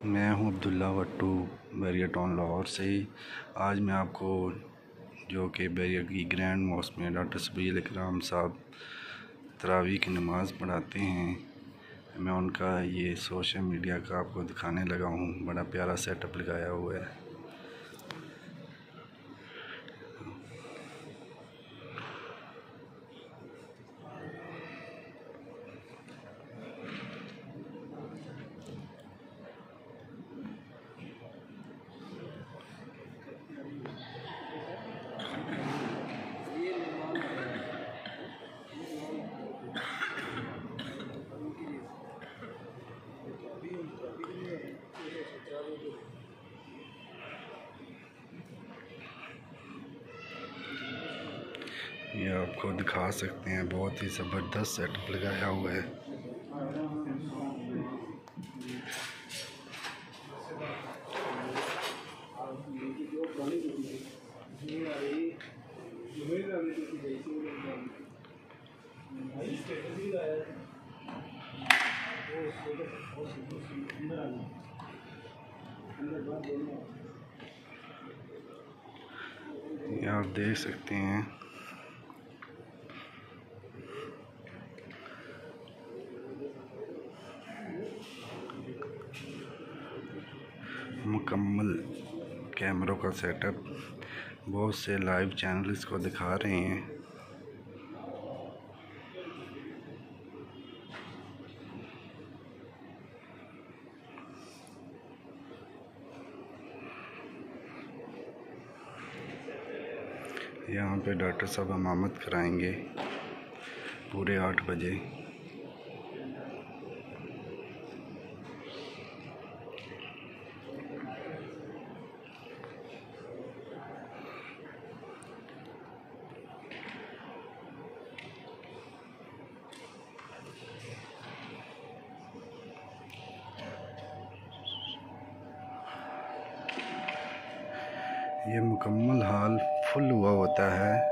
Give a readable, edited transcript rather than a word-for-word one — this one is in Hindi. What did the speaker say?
मैं हूं अब्दुल्ला भट्टू बैरिया टाउन लाहौर से ही। आज मैं आपको जो कि बैरिया की ग्रैंड मॉस्क में डॉक्टर सबील इकराम साहब तरावी की नमाज़ पढ़ाते हैं, मैं उनका ये सोशल मीडिया का आपको दिखाने लगा हूँ। बड़ा प्यारा सेटअप लगाया हुआ है। ये आपको दिखा सकते हैं, बहुत ही ज़बरदस्त सेटअप लगाया हुआ है। ये आप देख सकते हैं, मुकम्मल कैमरों का सेटअप। बहुत से लाइव चैनल इसको दिखा रहे हैं। यहाँ पे डॉक्टर साहब इमामत कराएंगे पूरे 8 बजे। ये मुकम्मल हाल फुल हुआ होता है।